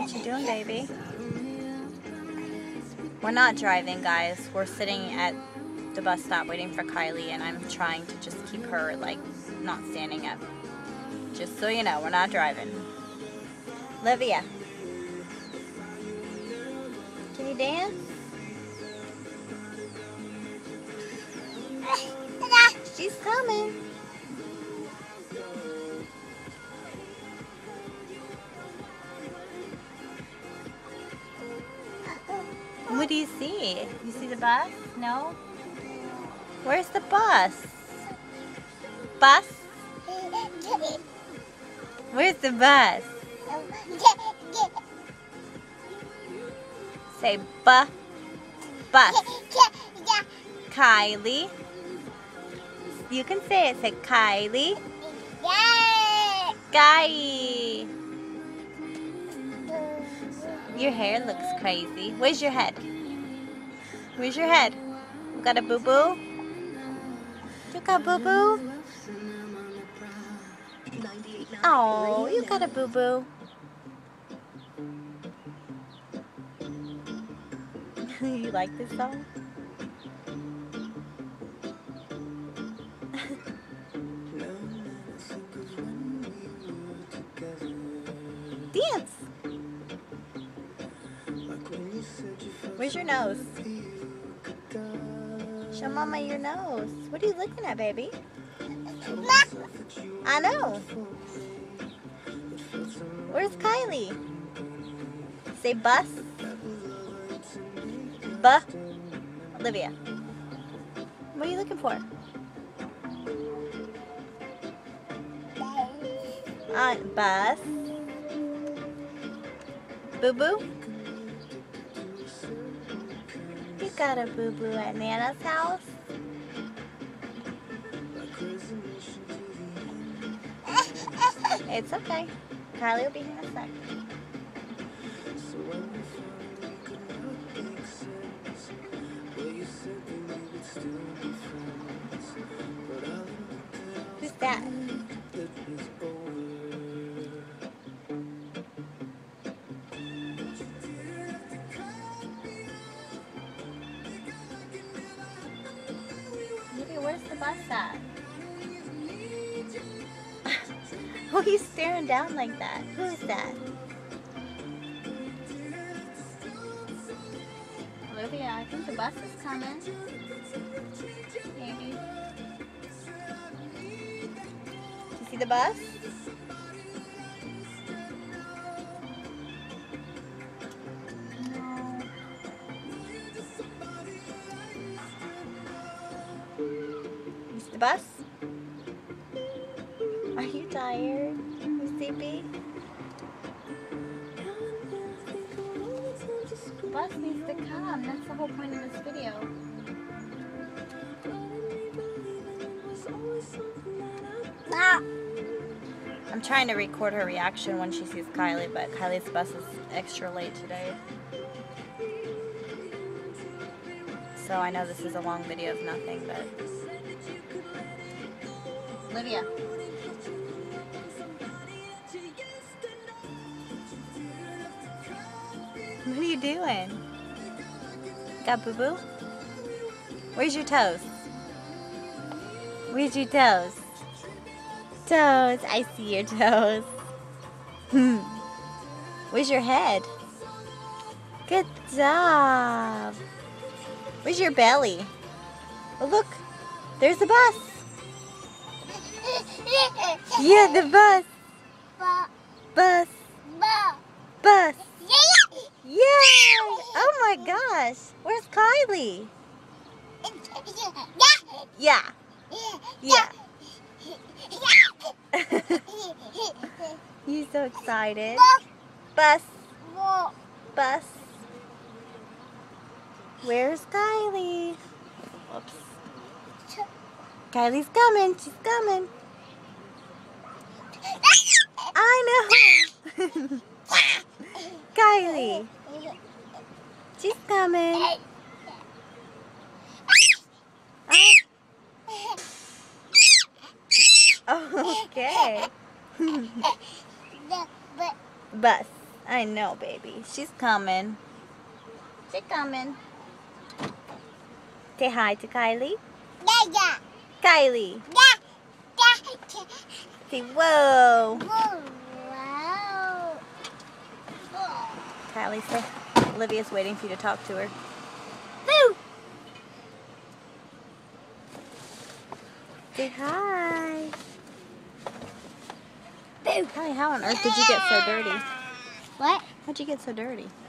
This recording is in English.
What you doing, baby? We're not driving, guys. We're sitting at the bus stop waiting for Kylie, and I'm trying to just keep her, like, not standing up. Just so you know, we're not driving. Olivia, can you dance? She's coming. What do you see? You see the bus? No? Where's the bus? Bus? Where's the bus? Say bus. Kylie. You can say it. Say Kylie. Guy. Your hair looks crazy. Where's your head? Where's your head? You got a boo-boo? You got boo-boo? Oh, you got a boo-boo. You like this song? Dance! Where's your nose? Show Mama your nose. What are you looking at, baby? I know. Where's Kylie? Say bus. Buh. Olivia. What are you looking for? Bus. Boo-boo? You got a boo-boo at Nana's house? It's okay. Kylie will be here in a sec. Who's that? Where's the bus at? Who are you staring down like that? Who is that? Olivia, I think the bus is coming. Maybe. You see the bus? No. You see the bus? Are you tired? You sleepy? The bus needs to come. That's the whole point of this video. Ah! I'm trying to record her reaction when she sees Kylie, but Kylie's bus is extra late today. So I know this is a long video of nothing, but... Olivia. What are you doing? Got boo-boo? Where's your toes? Where's your toes? Toes. I see your toes. Where's your head? Good job. Where's your belly? Oh, look. There's the bus. Yeah, the bus. Bus. Bus. Yay! Oh my gosh. Where's Kylie? Yeah. Yeah. You so excited. Bus. Bus. Where's Kylie? Whoops. Kylie's coming. She's coming. I know. Kylie. She's coming. Okay. Bus. I know, baby. She's coming. She's coming. Say hi to Kylie. Yeah. Kylie. Yeah. Say whoa. Wow. Kylie, say. Olivia's waiting for you to talk to her. Boo. Say hi. Boo. Kylie, how on earth did you get so dirty? What? How'd you get so dirty?